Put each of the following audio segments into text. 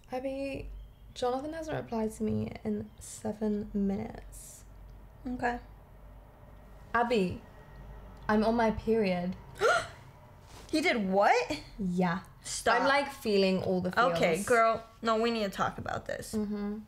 Abby, Jonathan hasn't replied to me in 7 minutes. Okay. Abby, I'm on my period. You did what? Yeah. Stop. I'm like feeling all the feels. Okay, girl. No, we need to talk about this. Mm-hmm.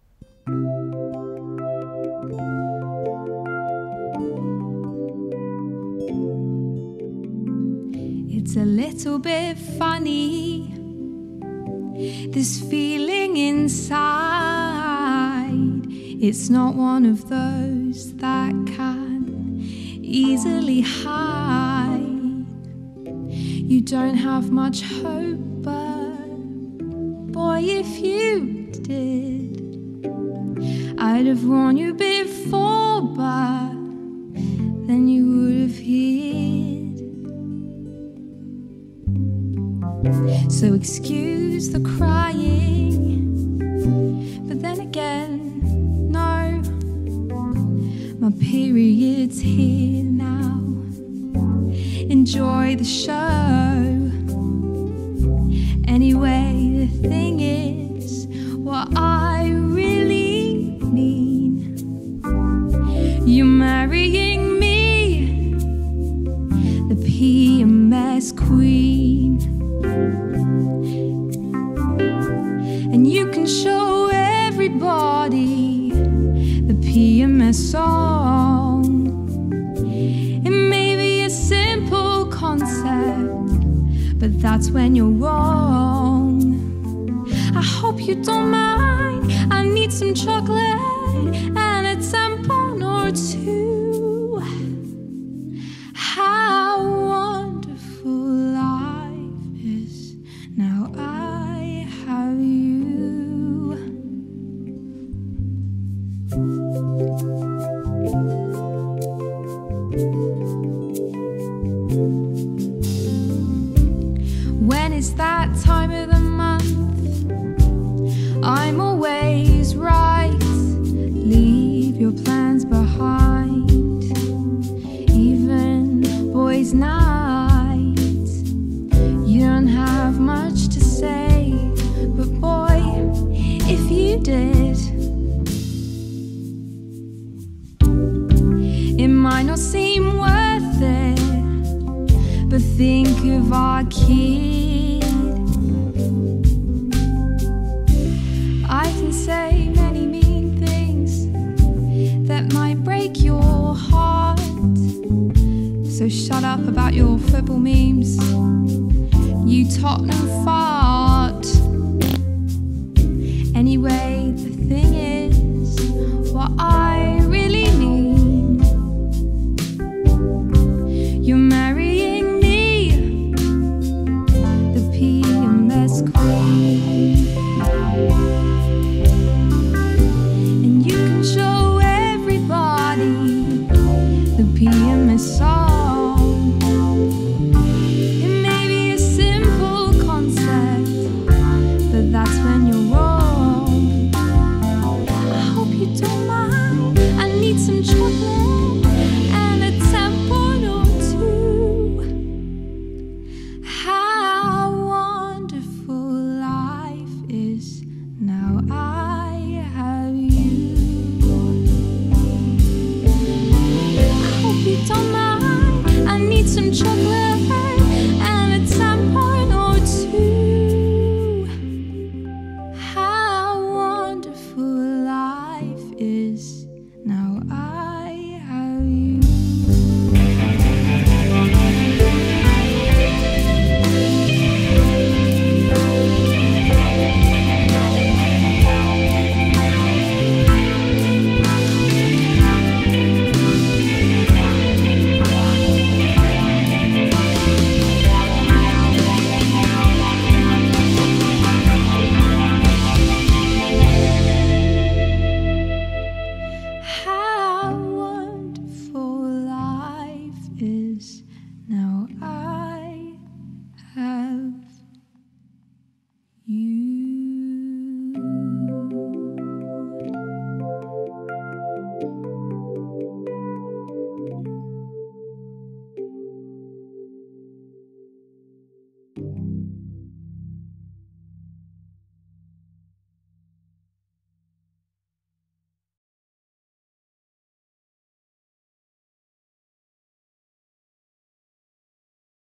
It's a little bit funny, this feeling inside. It's not one of those that can easily hide. You don't have much hope, but boy, if you did, I'd have warned you before, but then you would have hid. So excuse the crying, but then again, no, my period's here now. Enjoy the show. Anyway, the thing is, what I really mean, you're marrying me, the PMS queen. And you can show everybody the PMS song. It may be a simple concept, but that's when you're wrong. I hope you don't mind. I need some chocolate and a tampon or two. How wonderful life is now I have you. When it's that time of the month, I'm always right. Leave your plans behind, even boys' night. You don't have much to say, but boy, if you did, it might not seem worth it, but think of our kid. I can say many mean things that might break your heart, so shut up about your football memes, you Tottenham fans.